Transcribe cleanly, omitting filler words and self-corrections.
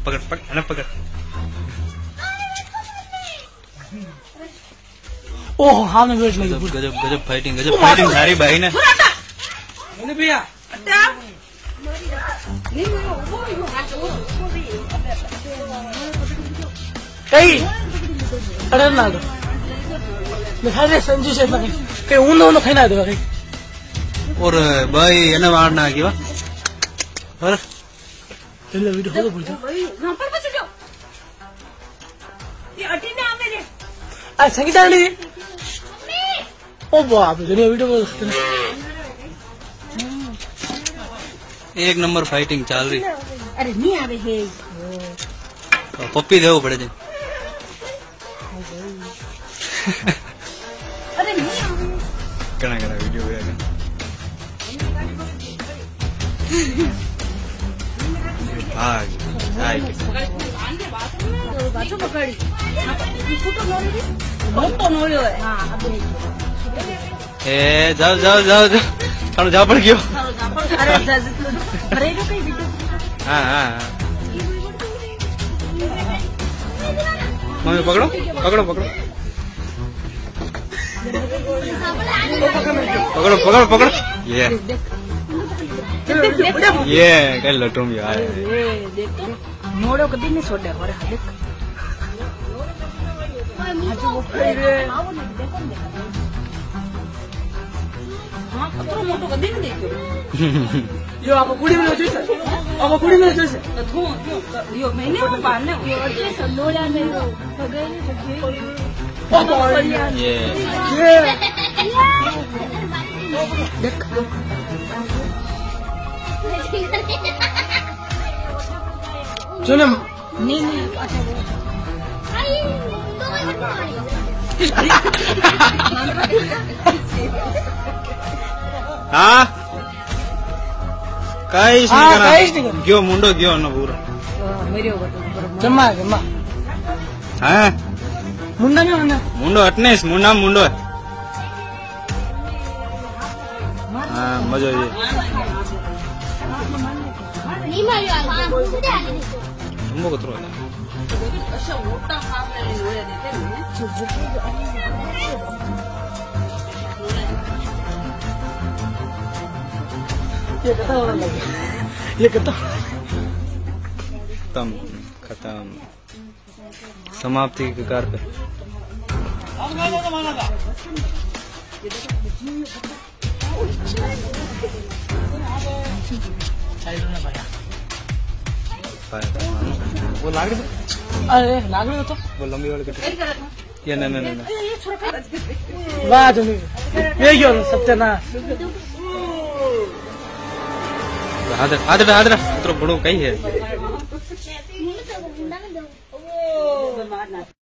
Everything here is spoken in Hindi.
पकड़ पकड़ पकड़। ओह हाँ मैं वेट लगी। गजब गजब फाइटिंग सारी भाई ने भैया कहीं अरे ना दो मैं संजू से कहीं ऊन खाई ना दो कहीं और भाई एना वाड़ना आगे वा और चलो वीडियो हो तो बोल दो ये अटी ना मेरे आ संगीता आंटी ओ बाप रे वीडियो बोल सकते हैं। एक नंबर फाइटिंग चल रही। अरे नहीं आवे है पप्पी देव पड़े थे। अरे नहीं आवे कना कना वीडियो बाजू पकड़ी तो नोड़ियो है। हां अब ए जाओ जाओ जाओ जाओ थानो जा पड़ गयो। अरे अरे जो कहीं वीडियो हां हां मम्मी पकड़ो पकड़ो पकड़ो पकड़ो पकड़ो पकड़ो ये कल लटूम यार देख नोड़ो कभी नहीं छोड़े और देख हाँ कतरो मोटो कभी नहीं देखो। यो आप कुड़ी में जोइस अब कुड़ी में जोइस तो यो मैंने पाने यो अटे संडोला में पगले ये देख सुनो नहीं हाँ काईस नहीं गयो मुंडो गयो ना पूरा मेरे जम्मा जम्मा हाँ मुंडा में होना मुंडो अटने मुंडा मुंडो है। हाँ मजा ये तुमको कतरो है ये कहता खत्म समाप्ति के कगार पे। वो लाग अरे लाग रहे हो तो वो लंबी वाली कटी ये नहीं वाह तुम्हें ये क्यों सत्यानाश हाथ तो बड़ो कहीं है।